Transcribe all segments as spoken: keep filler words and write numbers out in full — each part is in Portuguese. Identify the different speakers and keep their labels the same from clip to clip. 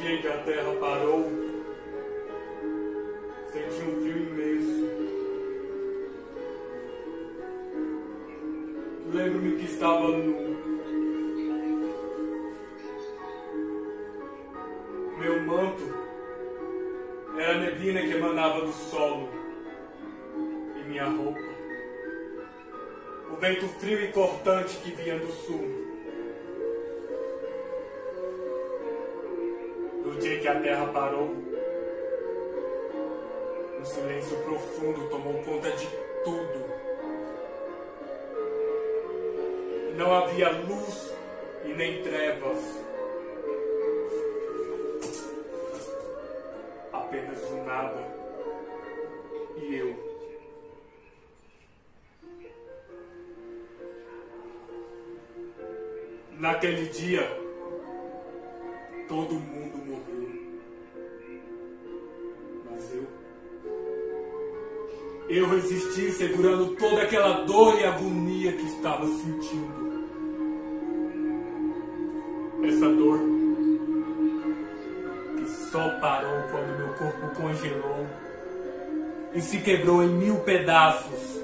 Speaker 1: dia em que a terra parou, senti um frio imenso. Lembro-me que estava nu. Meu manto era a neblina que emanava do solo. E minha roupa, o vento frio e cortante que vinha do sul. No dia em que a terra parou, um silêncio profundo tomou conta de tudo. Não havia luz e nem trevas. Apenas o nada e eu. Naquele dia, todo mundo morreu. Mas eu... Eu resisti segurando toda aquela dor e agonia que estava sentindo. Essa dor que só parou quando meu corpo congelou e se quebrou em mil pedaços.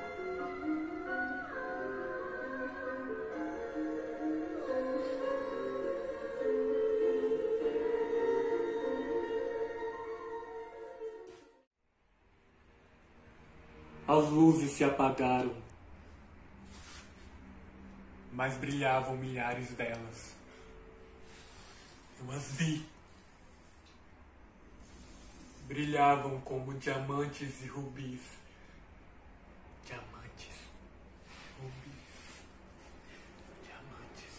Speaker 1: As luzes se apagaram, mas brilhavam milhares delas. Eu as vi. Brilhavam como diamantes e rubis. Diamantes, rubis, diamantes.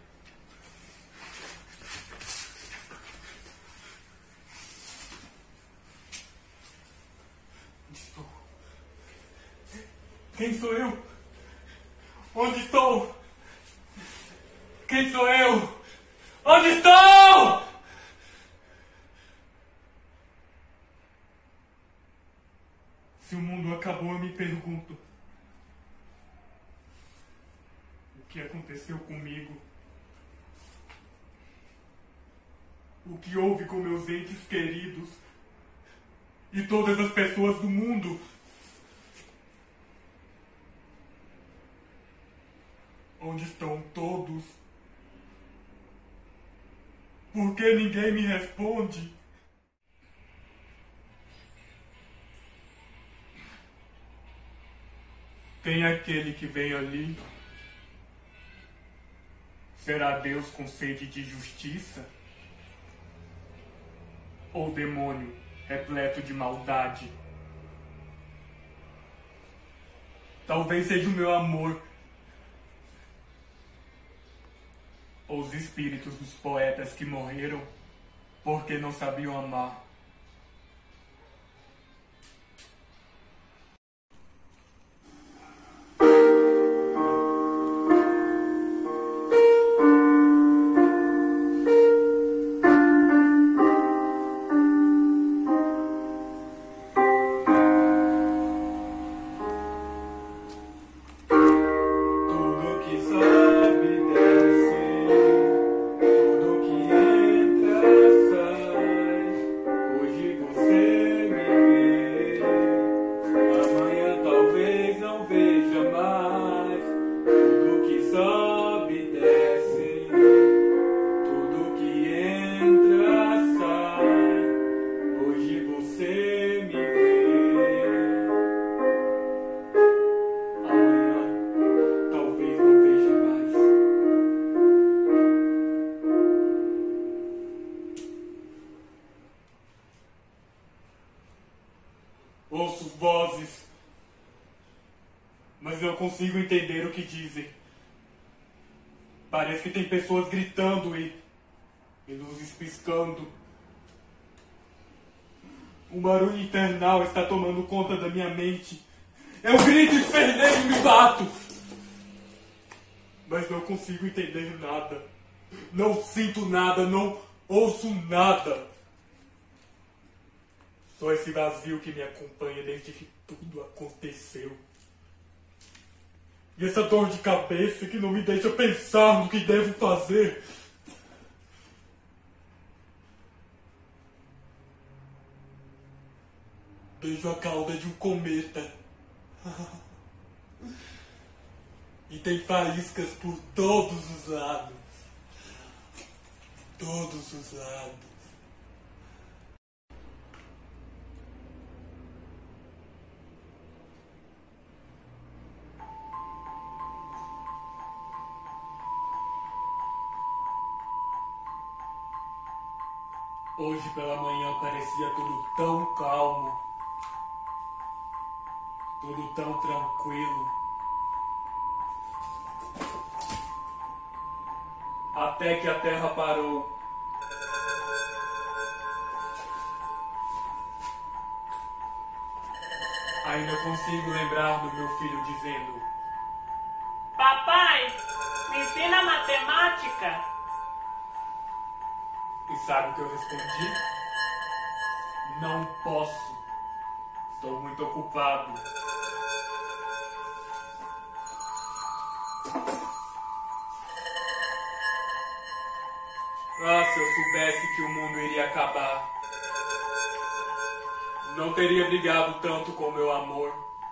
Speaker 1: Onde estou? Quem sou eu? Onde estou? Quem sou eu? Onde estou? Se o mundo acabou, eu me pergunto: o que aconteceu comigo? O que houve com meus entes queridos e todas as pessoas do mundo? Onde estão todos? Por que ninguém me responde? Quem é aquele que vem ali? Será Deus com sede de justiça? Ou demônio repleto de maldade? Talvez seja o meu amor, ou os espíritos dos poetas que morreram porque não sabiam amar. Ouço vozes, mas não consigo entender o que dizem. Parece que tem pessoas gritando e, e luzes piscando. Um barulho infernal está tomando conta da minha mente. Eu grito, esperneio e me bato. Mas não consigo entender nada. Não sinto nada, não ouço nada. Só esse vazio que me acompanha desde que tudo aconteceu. E essa dor de cabeça que não me deixa pensar no que devo fazer. vejo a cauda de um cometa. E tem faíscas por todos os lados. Todos os lados. Hoje pela manhã parecia tudo tão calmo, tudo tão tranquilo. Até que a terra parou. Ainda consigo lembrar do meu filho dizendo:
Speaker 2: Papai, me ensina matemática.
Speaker 1: E sabe o que eu respondi? Não posso. Estou muito ocupado. Ah, se eu soubesse que o mundo iria acabar, não teria brigado tanto com meu amor.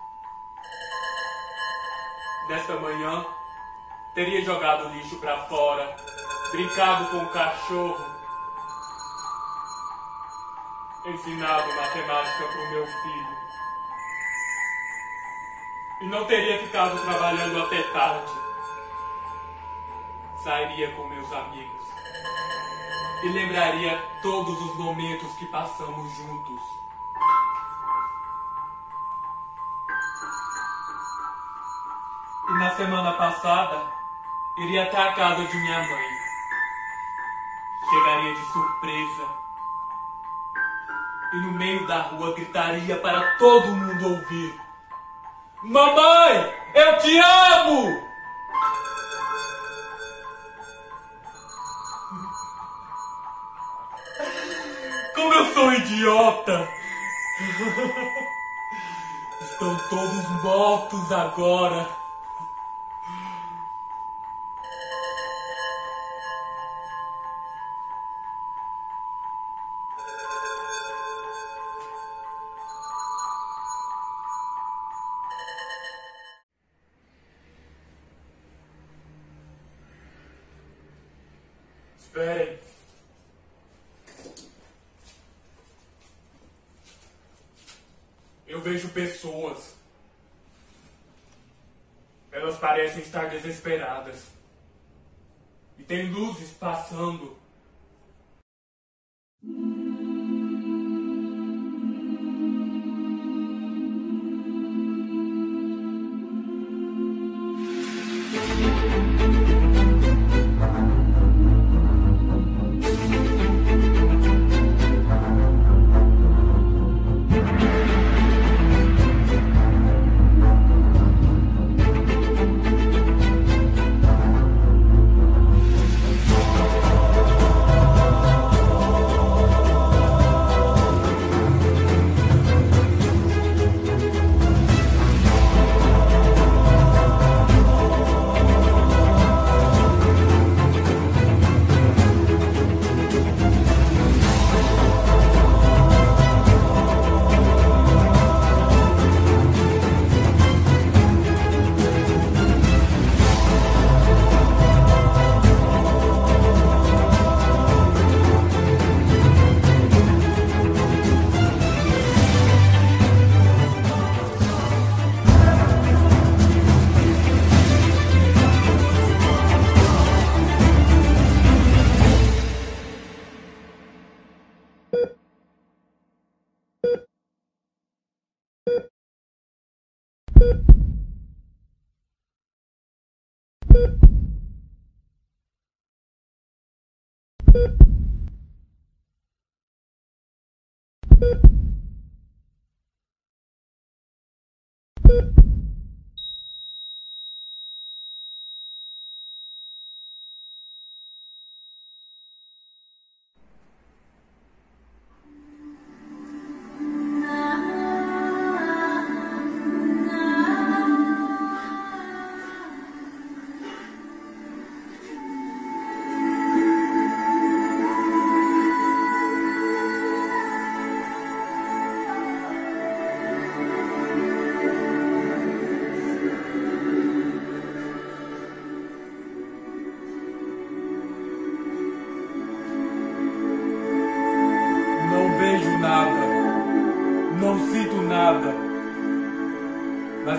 Speaker 1: Nesta manhã, teria jogado lixo pra fora, brincado com o cachorro, ensinado matemática pro meu filho. E não teria ficado trabalhando até tarde. Sairia com meus amigos e lembraria todos os momentos que passamos juntos. E na semana passada, iria até a casa de minha mãe. Chegaria de surpresa. E no meio da rua gritaria para todo mundo ouvir: Mamãe, eu te amo! Como eu sou idiota! Estão todos mortos agora. Esperem. Eu vejo pessoas. Elas parecem estar desesperadas. E tem luzes passando.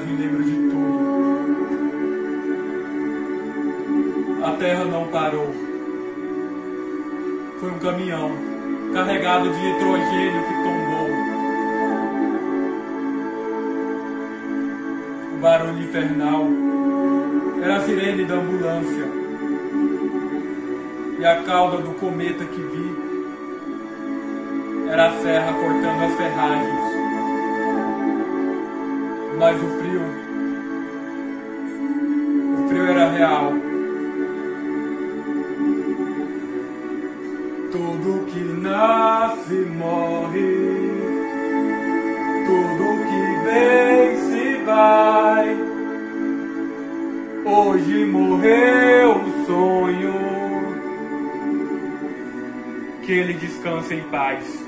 Speaker 1: me lembro de tudo. A terra não parou. Foi um caminhão carregado de nitrogênio que tombou. O barulho infernal era a sirene da ambulância. E a cauda do cometa que vi era a serra cortando as ferragens. Mas o frio, o frio era real. Tudo que nasce morre, tudo que vem se vai. Hoje morreu o sonho, que ele descanse em paz.